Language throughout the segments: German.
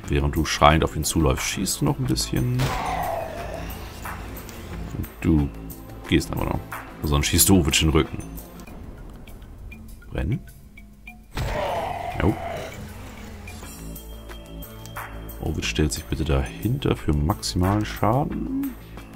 Während du schreiend auf ihn zuläufst, schießt du noch ein bisschen. Und du gehst aber noch. Sonst schießt du Ovic in den Rücken. Brennen? Jo. Ovic stellt sich bitte dahinter für maximalen Schaden.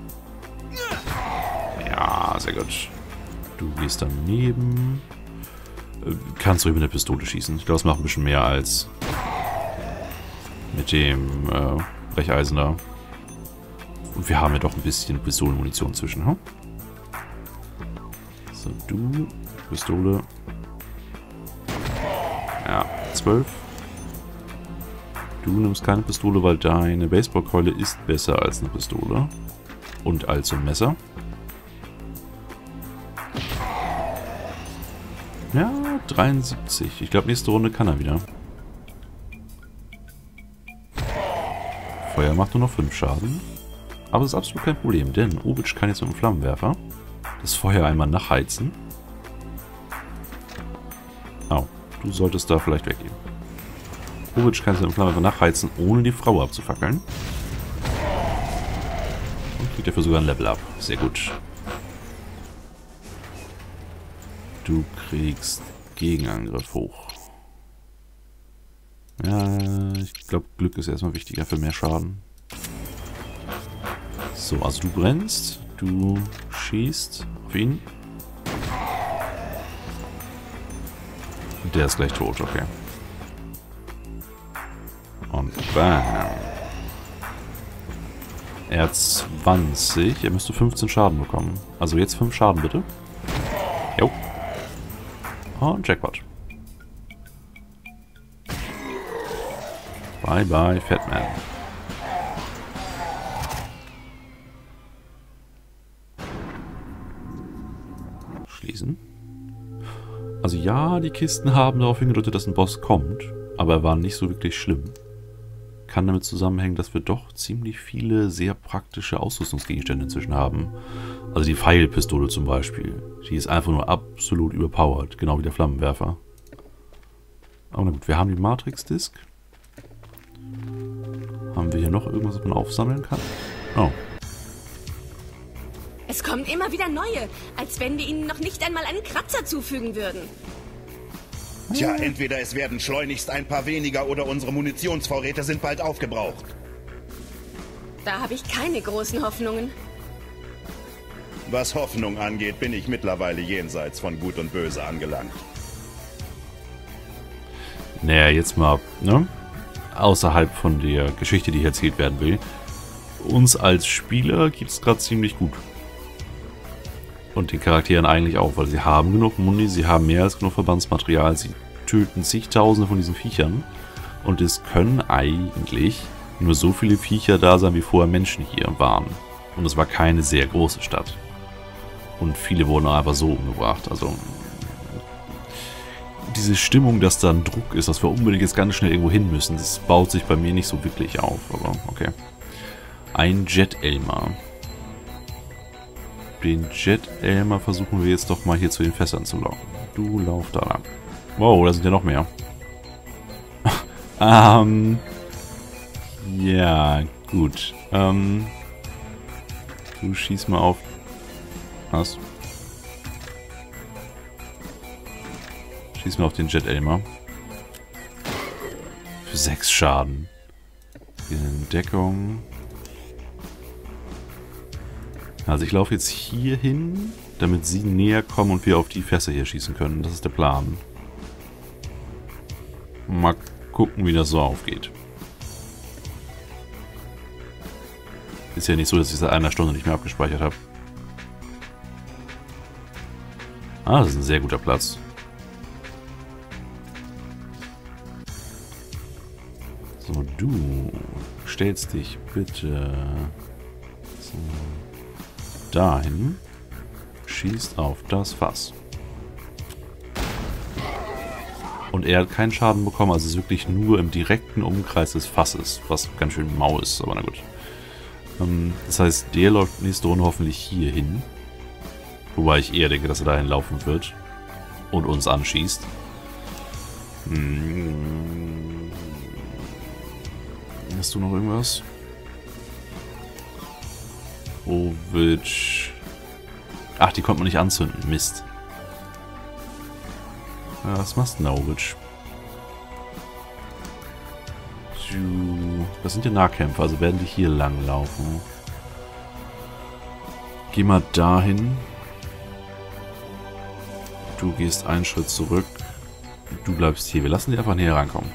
Ja, sehr gut. Du gehst daneben. Kannst ruhig mit der Pistole schießen. Ich glaube, es macht ein bisschen mehr als mit dem Brecheisen da. Und wir haben ja doch ein bisschen Pistolenmunition zwischen, hm? So, du. Pistole. Ja, 12. Du nimmst keine Pistole, weil deine Baseballkeule ist besser als eine Pistole. Und als ein Messer. Ja, 73. Ich glaube, nächste Runde kann er wieder. Feuer macht nur noch 5 Schaden. Aber das ist absolut kein Problem, denn Ovic kann jetzt mit dem Flammenwerfer das Feuer einmal nachheizen. Au, du solltest da vielleicht weggehen. Ovic kann jetzt mit dem Flammenwerfer nachheizen, ohne die Frau abzufackeln. Und kriegt dafür sogar ein Level up. Sehr gut. Du kriegst Gegenangriff hoch. Ja, ich glaube, Glück ist erstmal wichtiger für mehr Schaden. So, also du brennst, du schießt auf ihn. Und der ist gleich tot, okay. Und bam. Er hat 20, er müsste 15 Schaden bekommen. Also jetzt 5 Schaden bitte. Jo. Und Jackpot. Bye bye, Fatman. Schließen. Also ja, die Kisten haben darauf hingedeutet, dass ein Boss kommt, aber er war nicht so wirklich schlimm. Kann damit zusammenhängen, dass wir doch ziemlich viele sehr praktische Ausrüstungsgegenstände inzwischen haben. Also die Pfeilpistole zum Beispiel. Die ist einfach nur absolut überpowered, genau wie der Flammenwerfer. Aber na gut, wir haben die Matrix-Disk. Haben wir hier noch irgendwas, was man aufsammeln kann? Oh. Es kommen immer wieder neue, als wenn wir ihnen noch nicht einmal einen Kratzer zufügen würden. Tja, entweder es werden schleunigst ein paar weniger oder unsere Munitionsvorräte sind bald aufgebraucht. Da habe ich keine großen Hoffnungen. Was Hoffnung angeht, bin ich mittlerweile jenseits von Gut und Böse angelangt. Naja, jetzt mal, ne? Außerhalb von der Geschichte, die hier erzählt werden will. Uns als Spieler geht es gerade ziemlich gut. Und den Charakteren eigentlich auch, weil sie haben genug Muni, sie haben mehr als genug Verbandsmaterial, sie töten zigtausende von diesen Viechern. Und es können eigentlich nur so viele Viecher da sein, wie vorher Menschen hier waren. Und es war keine sehr große Stadt. Und viele wurden auch einfach so umgebracht. Also diese Stimmung, dass da ein Druck ist, dass wir unbedingt jetzt ganz schnell irgendwo hin müssen, das baut sich bei mir nicht so wirklich auf. Aber okay. Ein Jet-Elmer. Den Jet-Elmer versuchen wir jetzt doch mal hier zu den Fässern zu locken. Du lauf da lang. Wow, da sind ja noch mehr. Ja, gut. Du schieß mal auf. Was? Schieß mal auf den Jet-Elmer. Für 6 Schaden. In Deckung. Also ich laufe jetzt hier hin, damit sie näher kommen und wir auf die Fässer hier schießen können. Das ist der Plan. Mal gucken, wie das so aufgeht. Ist ja nicht so, dass ich seit einer Stunde nicht mehr abgespeichert habe. Ah, das ist ein sehr guter Platz. So, du stellst dich bitte so dahin, schießt auf das Fass. Und er hat keinen Schaden bekommen, also es ist wirklich nur im direkten Umkreis des Fasses, was ganz schön mau ist, aber na gut. Das heißt, der läuft nächste Runde hoffentlich hier hin. Wobei ich eher denke, dass er dahin laufen wird und uns anschießt. Hast du noch irgendwas? Ovic. Ach, die konnte man nicht anzünden. Mist. Ja, was machst du denn, Ovic? Das sind ja Nahkämpfer, also werden die hier lang laufen. Geh mal dahin. Du gehst einen Schritt zurück. Du bleibst hier. Wir lassen die einfach näher rankommen.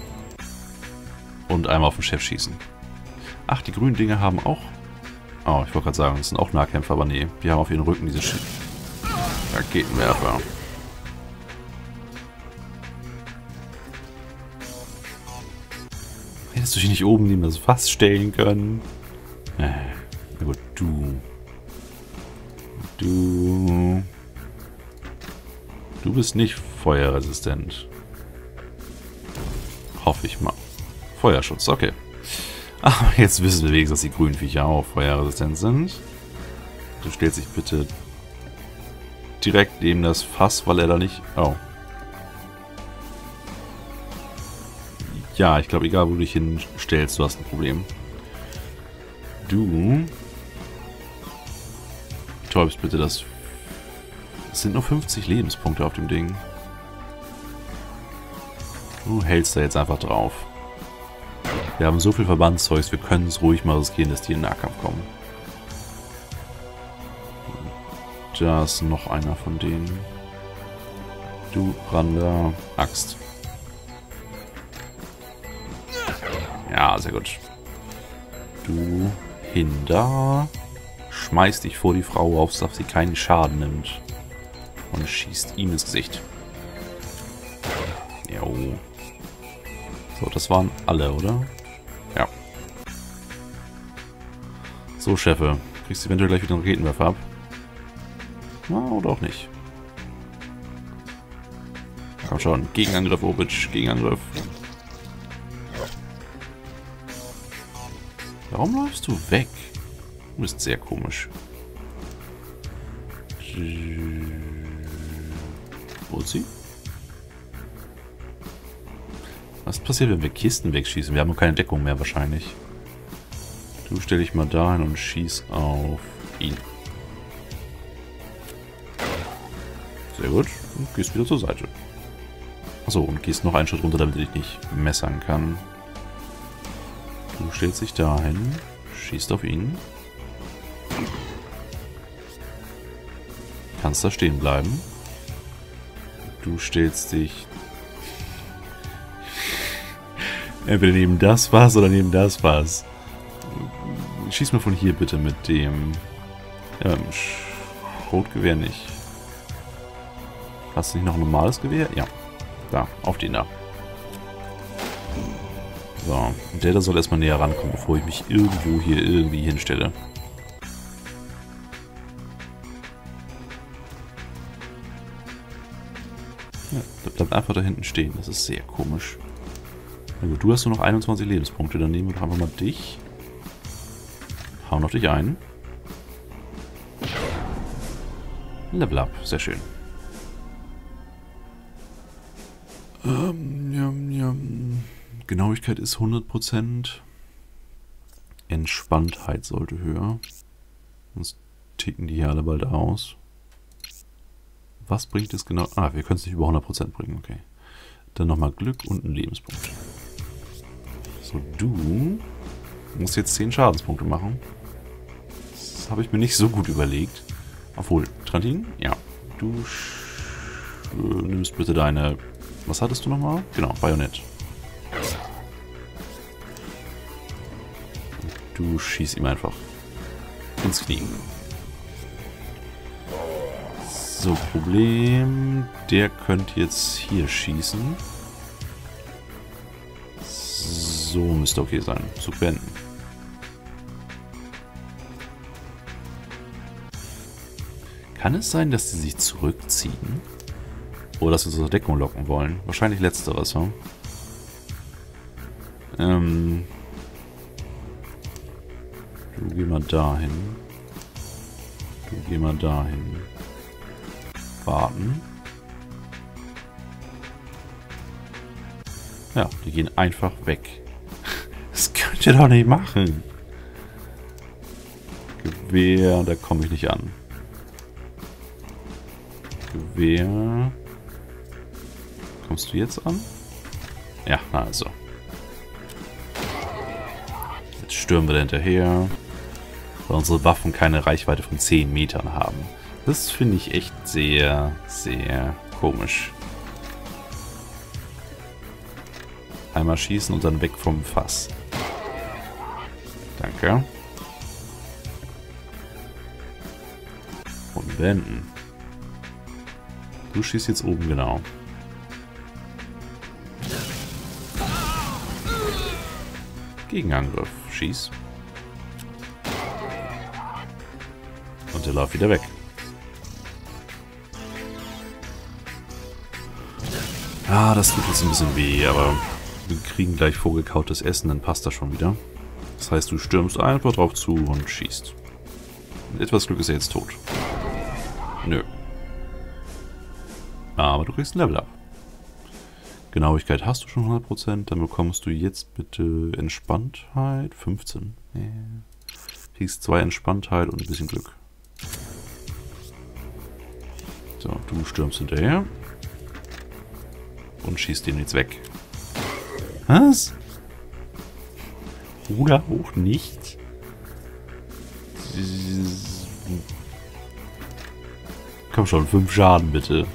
Und einmal auf den Chef schießen. Ach, die grünen Dinge haben auch... Oh, ich wollte gerade sagen, das sind auch Nahkämpfer, aber nee. Die haben auf ihren Rücken diese Raketenwerfer. Hättest du dich nicht oben neben das Fass stellen können? Na gut, du. Du bist nicht feuerresistent. Hoffe ich mal. Feuerschutz, okay. Aber jetzt wissen wir wenigstens, dass die grünen Viecher auch feuerresistent sind. Du stellst dich bitte direkt neben das Fass, weil er da nicht... Oh. Ja, ich glaube, egal wo du dich hinstellst, du hast ein Problem. Du betäubst bitte das... Es sind nur 50 Lebenspunkte auf dem Ding. Du hältst da jetzt einfach drauf. Wir haben so viel Verbandszeugs, wir können es ruhig mal riskieren, dass die in den Nahkampf kommen. Da ist noch einer von denen. Du, Brander, Axt. Ja, sehr gut. Du hin da. Schmeißt dich vor die Frau auf, dass sie keinen Schaden nimmt. Und schießt ihm ins Gesicht. Jo. So, das waren alle, oder? Ja. So, Chefe. Kriegst du eventuell gleich wieder einen Raketenwerfer ab? Na, oder auch nicht. Komm schon. Gegenangriff, Obic. Gegenangriff. Warum läufst du weg? Du bist sehr komisch. Wo ist sie? Was passiert, wenn wir Kisten wegschießen? Wir haben noch keine Deckung mehr wahrscheinlich. Du stell dich mal dahin und schieß auf ihn. Sehr gut. Und gehst wieder zur Seite. Achso, und gehst noch einen Schritt runter, damit er dich nicht messern kann. Du stellst dich dahin, schießt auf ihn. Kannst da stehen bleiben. Du stellst dich... Entweder neben das Fass oder neben das Fass. Schieß mal von hier bitte mit dem... Schrotgewehr nicht. Hast du nicht noch ein normales Gewehr? Ja. Da, auf den da. So, und der da soll erstmal näher rankommen, bevor ich mich irgendwo hier irgendwie hinstelle. Ja, der bleibt einfach da hinten stehen. Das ist sehr komisch. Na gut, du hast nur noch 21 Lebenspunkte. Dann nehmen wir doch einfach mal dich. Hauen noch dich ein. Level up. Sehr schön. Genauigkeit ist 100%. Entspanntheit sollte höher. Sonst ticken die hier alle bald aus. Was bringt es genau? Ah, wir können es nicht über 100% bringen. Okay. Dann nochmal Glück und einen Lebenspunkt. So, du musst jetzt 10 Schadenspunkte machen. Das habe ich mir nicht so gut überlegt. Obwohl, Trantin? Ja. Du nimmst bitte deine... Was hattest du nochmal? Genau, Bajonett. Du schießt ihm einfach ins Knie. So, Problem. Der könnte jetzt hier schießen. So, müsste okay sein. Zu beenden. Kann es sein, dass sie sich zurückziehen? Oder dass wir uns aus der Deckung locken wollen? Wahrscheinlich letzteres, ja? Du geh mal dahin. Du geh mal dahin. Warten. Ja, die gehen einfach weg. Das könnt ihr doch nicht machen. Gewehr, da komme ich nicht an. Gewehr. Kommst du jetzt an? Ja, also. Jetzt stürmen wir da hinterher. Weil unsere Waffen keine Reichweite von 10 Metern haben. Das finde ich echt sehr, sehr komisch. Einmal schießen und dann weg vom Fass. Danke. Und wenden. Du schießt jetzt oben, genau. Gegenangriff. Schieß. Und der läuft wieder weg. Ja, das tut jetzt ein bisschen weh, aber wir kriegen gleich vorgekautes Essen, dann passt das schon wieder. Das heißt, du stürmst einfach drauf zu und schießt. Mit etwas Glück ist er jetzt tot. Nö. Aber du kriegst ein Level up. Genauigkeit hast du schon 100%, dann bekommst du jetzt bitte Entspanntheit 15. Nee. Kriegst 2 Entspanntheit und ein bisschen Glück. So, du stürmst hinterher. Und schießt den jetzt weg. Was? Ruder hoch nicht? Komm schon, 5 Schaden bitte.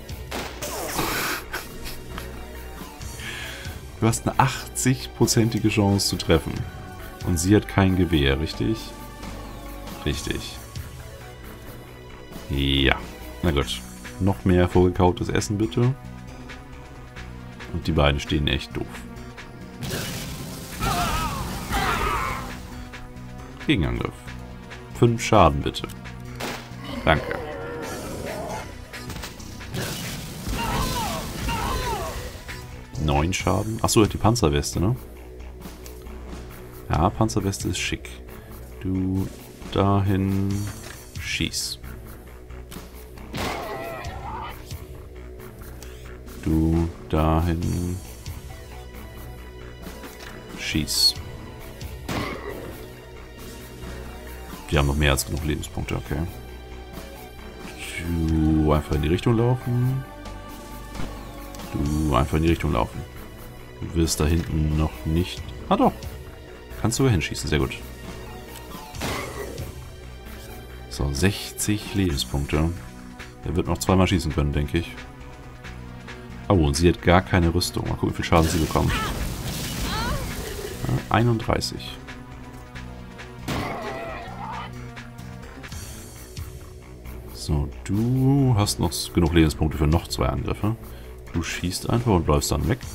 Du hast eine 80-prozentige Chance zu treffen. Und sie hat kein Gewehr, richtig? Richtig. Ja. Na gut. Noch mehr vorgekautes Essen bitte. Und die beiden stehen echt doof. Gegenangriff. 5 Schaden bitte. Danke. Neun Schaden. Achso, die Panzerweste, ne? Ja, Panzerweste ist schick. Du dahin schieß. Du dahin schieß. Die haben noch mehr als genug Lebenspunkte, okay. Du einfach in die Richtung laufen. Du einfach in die Richtung laufen. Du wirst da hinten noch nicht... Ah doch. Kannst du hinschießen, sehr gut. So, 60 Lebenspunkte. Er wird noch 2-mal schießen können, denke ich. Oh, und sie hat gar keine Rüstung. Mal gucken, wie viel Schaden sie bekommt. Ja, 31. So, du hast noch genug Lebenspunkte für noch 2 Angriffe. Du schießt einfach und läufst dann weg.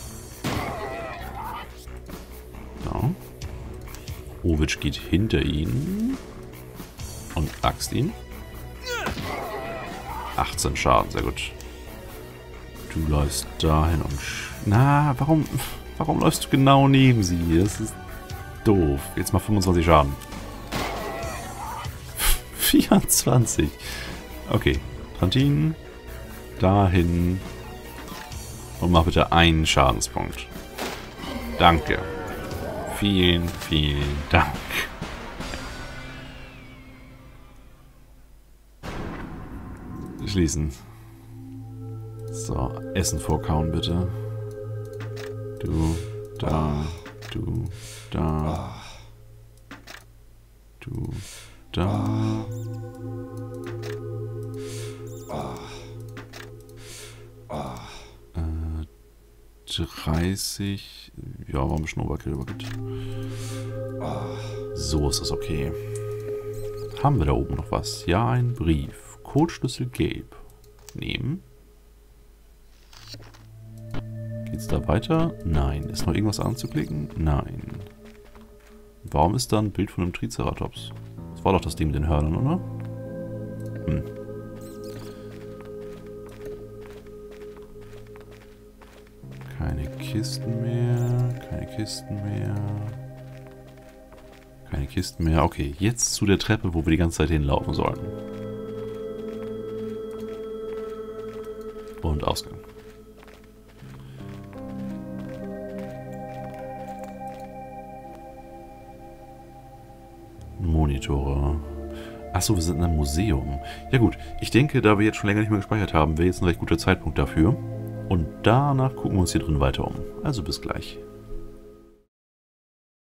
Ja. Ovic geht hinter ihn. Und axt ihn. 18 Schaden, sehr gut. Du läufst dahin und... Na, warum läufst du genau neben sie? Das ist doof. Jetzt mal 25 Schaden. 24. Okay. Trantin. Dahin. Und mach bitte einen Schadenspunkt. Danke. Vielen, vielen Dank. Schließen. So, Essen vorkauen bitte. Du, da, du, da. Du, da. 30. Ja, war ein bisschen Overkill, aber gut. So ist das okay. Haben wir da oben noch was? Ja, ein Brief. Codeschlüssel gelb. Nehmen. Geht's da weiter? Nein. Ist noch irgendwas anzuklicken? Nein. Warum ist da ein Bild von einem Triceratops? Das war doch das Ding mit den Hörnern, oder? Hm. Keine Kisten mehr. Keine Kisten mehr. Keine Kisten mehr. Okay, jetzt zu der Treppe, wo wir die ganze Zeit hinlaufen sollten. Und Ausgang. Monitore. Achso, wir sind in einem Museum. Ja gut, ich denke, da wir jetzt schon länger nicht mehr gespeichert haben, wäre jetzt ein recht guter Zeitpunkt dafür. Und danach gucken wir uns hier drin weiter um. Also bis gleich.